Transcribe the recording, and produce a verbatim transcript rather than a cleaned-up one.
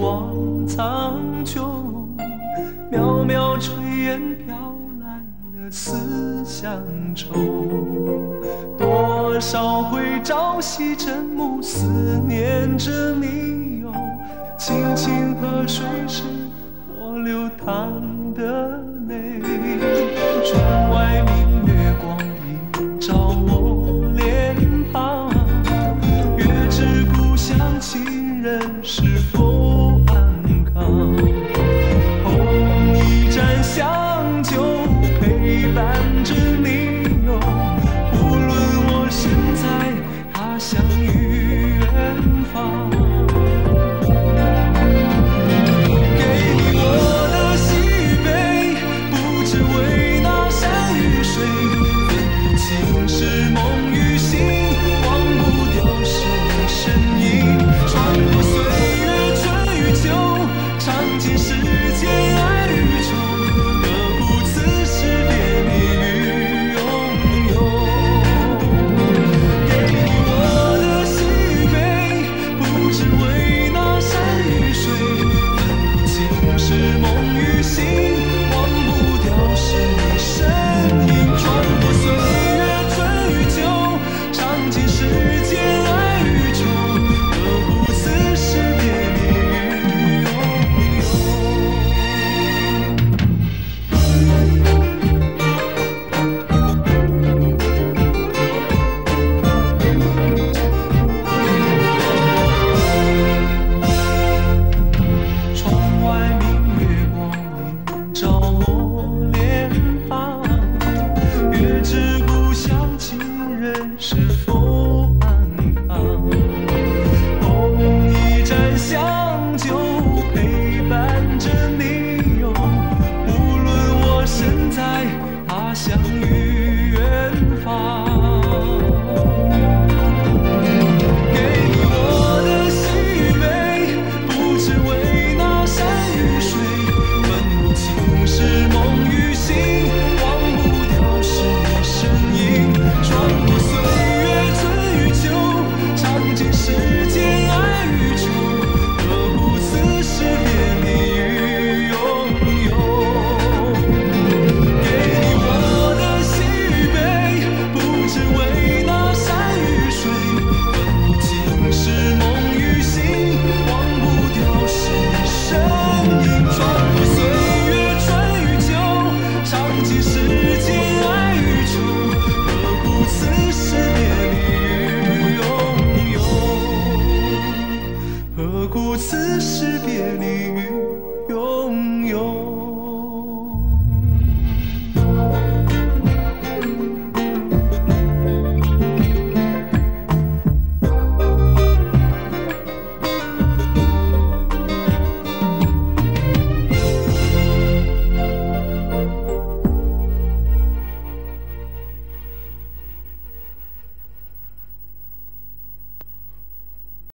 望苍穹，渺渺炊烟飘来了思乡愁。多少回朝夕枕暮，思念着你哟。青青河水是我流淌的泪，窗外明月光映照我脸庞。月知故乡亲人是否安康？红一盏香酒陪伴着你哟，无论我身在他乡与远方。给你我的喜悲，不只为那山与水，分不清是梦与醒，忘不掉是你身影。穿过岁月春与秋，尝尽世间爱与愁，何故此时别离与拥有？给你我的喜悲，不只为那山与水，分不清是梦与醒，忘不掉是你身影。穿过岁月春与秋，尝尽世间爱与愁，何故此时别离与拥有？窗外明月光映照我脸庞，月知故乡亲人是否安康？红一盏香酒陪伴着你哟，无论我身在他乡与远方。给你我的喜悲，不只为那山与水，分不清是梦与醒，忘不掉是你身影。穿过岁月春与秋，尝尽世间爱与愁，何故此时别离与拥有？给你我的喜悲，不只为那山与水，分不清是梦与醒，忘不掉是你身影。穿过岁月春与秋，尝尽世间爱与愁，何故此时别离与拥有？何故此时别离与拥有？